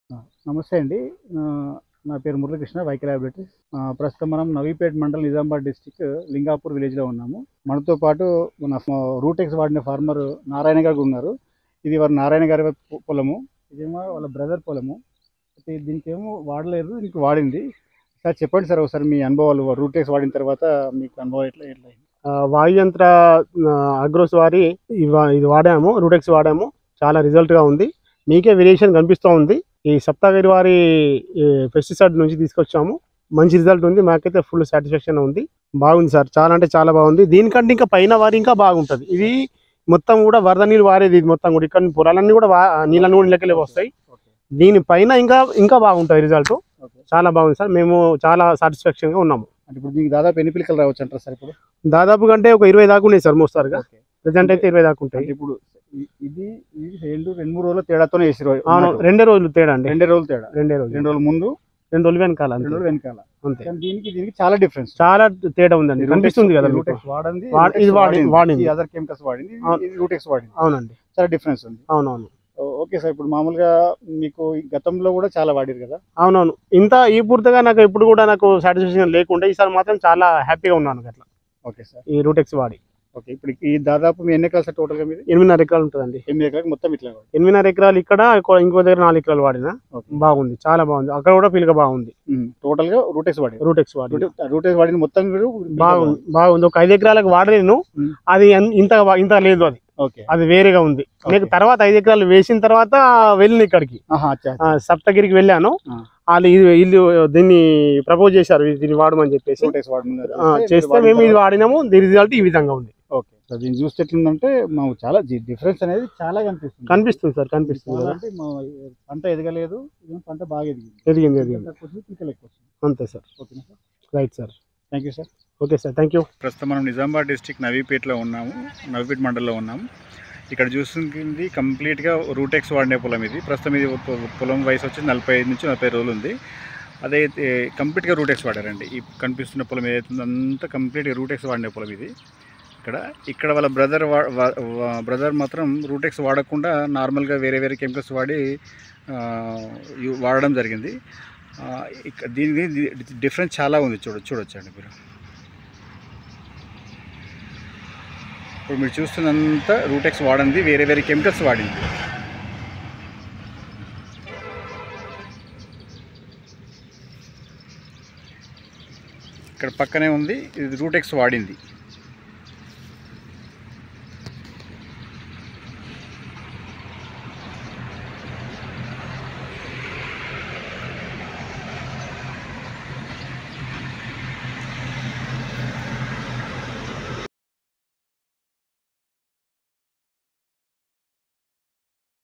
ఆ! నమస్తే అండి. నా పేరు మురళీకృష్ణ, వైకే లాబొరేటరీస్. ప్రస్తుతం మనం నవీపేట్ మండల్, నిజామాబాద్ డిస్ట్రిక్ట్ లింగాపూర్ విలేజ్‌లో ఉన్నాము. మనతో పాటు మన రూటెక్స్ వాడిన ఫార్మర్ నారాయణ గారు ఉన్నారు. ఇది వారి నారాయణ గారి పొలము. ఇదేమో వాళ్ళ బ్రదర్ పొలము. అయితే దీనికేమో వాడలేదు, దీనికి వాడింది. సార్ చెప్పండి సార్ ఒకసారి మీ అనుభవాలు రూటెక్స్ వాడిన తర్వాత మీకు అనుభవం ఎట్లా అయింది? వాయుయంత్ర అగ్రోస్ వారి ఇది వాడాము, రూటెక్స్ వాడాము. చాలా రిజల్ట్గా ఉంది. మీకే వేరియేషన్ కనిపిస్తూ ఉంది. ఈ సప్తగిరి వారి పెస్టిసైడ్ నుంచి తీసుకొచ్చాము. మంచి రిజల్ట్ ఉంది. మాకైతే ఫుల్ సాటిస్ఫాక్షన్ ఉంది. బాగుంది సార్, చాలా అంటే చాలా బాగుంది. దీనికంటే ఇంకా పైన వారి ఇంకా బాగుంటుంది. ఇది మొత్తం కూడా వరద నీళ్ళు వారేది. ఇది మొత్తం కూడా ఇక్కడ పొలాలన్నీ కూడా నీళ్ళన్నీ కూడా ఇళ్ళకెళ్ళి వస్తాయి. దీనిపైన ఇంకా ఇంకా బాగుంటుంది రిజల్ట్. చాలా బాగుంది సార్. మేము చాలా సాటిస్ఫాక్షన్గా ఉన్నాము. అంటే ఇప్పుడు మీకు దాదాపు ఎన్ని పిలకలు రావచ్చు అంటారు సార్? ఇప్పుడు దాదాపు కంటే ఒక 20 దాకా ఉన్నాయి సార్ మోస్తారుగా. ప్రజెంట్ అయితే 20 దాకా ఉంటాయి. ఇప్పుడు ఇది రెండు మూడు రోజుల తేడాతోనే వేసారు. అవును, 2 రోజులు తేడా అండి. 2 రోజులు తేడా. 2 రోజులు ముందు, 2 రోజులు వెనకాల. 2 రోజులు వెనకాల అంతే. దీనికి చాలా డిఫరెన్స్, చాలా తేడా ఉందండి. కనిపిస్తుంది కదా. రూటెక్స్ వాడింది, ఇది వాడింది, అదర్ కెమికల్స్ వాడింది, ఇది రూటెక్స్ వాడింది. అవునండి, చాలా డిఫరెన్స్ ఉంది. అవునవును. ఓకే సార్, ఇప్పుడు మామూలుగా మీకు గతంలో కూడా చాలా వాడారు కదా? అవునవును. ఈ పూర్తిగా నాకు ఎప్పుడు కూడా నాకు సాటిస్ఫాక్షన్ లేకుండా ఈసారి మాత్రం చాలా హ్యాపీగా ఉన్నాను అట్లా. ఓకే సార్, ఈ రూటెక్స్ వాడి. ఓకే, ఇప్పుడు ఈ దాదాపు మీ ఎన్ని ఎకరాలు సార్ టోటల్గా? మీది 8.5 ఎకరాలు ఉంటుందండి. 8 ఎకరాలు మొత్తం ఇట్లా 8.5 ఎకరాలు ఇక్కడ, ఇంకో దగ్గర 4 ఎకరాలు వాడినా. బాగుంది, చాలా బాగుంది. అక్కడ కూడా పిలక బాగుంది. టోటల్ గా రూటెక్స్ వాడి వాడింది మొత్తం బాగుంది. ఒక 5 ఎకరాలకు వాడలేను, అది ఇంత లేదు. అది అది వేరేగా ఉంది. నీకు తర్వాత 5 ఎకరాలు వేసిన తర్వాత వెళ్ళిన ఇక్కడికి సప్తగిరికి వెళ్ళాను. వాళ్ళు ఇల్లు దీన్ని ప్రపోజ్ చేశారు, దీన్ని వాడమని చెప్పేసి చేస్తే మేము ఇది వాడినాము. దీని రిజల్ట్ ఈ విధంగా ఉంది. ఓకే, దీన్ని చూస్తే ఎట్లుందంటే మాకు చాలా డిఫరెన్స్ అనేది చాలా కనిపిస్తుంది సార్. కనిపిస్తుంది. అంటే పంట ఎదగలేదు, పంట బాగా ఎదిగింది. అంతే సార్. ఓకేనా sir? Right sir, thank you sir. Okay sir, thank you. ప్రస్తుతం మనం నిజామాబాద్ డిస్ట్రిక్ట్ నవీపేట్లో ఉన్నాము, నవీపేట్ మండల్లో ఉన్నాము. ఇక్కడ చూస్తుంది కంప్లీట్గా రూటెక్స్ వాడిన పొలం. ఇది ప్రస్తుతం ఇది పొలం వయసు వచ్చి 45 నుంచి 40 రోజులు ఉంది. అదైతే కంప్లీట్గా రూటెక్స్ వాడారండి. ఈ కనిపిస్తున్న పొలం ఏదైతుందో అంతా కంప్లీట్గా రూటెక్స్ వాడిన పొలం ఇది. ఇక్కడ వాళ్ళ బ్రదర్ మాత్రం రూటెక్స్ వాడకుండా నార్మల్గా వేరే కెమికల్స్ వాడడం జరిగింది. దీనికి డిఫరెన్స్ చాలా ఉంది. చూడొచ్చండి మీరు. ఇప్పుడు మీరు చూస్తున్నంత రూటెక్స్ వాడింది, వేరే కెమికల్స్ వాడింది. ఇక్కడ పక్కనే ఉంది, ఇది రూటెక్స్ వాడింది.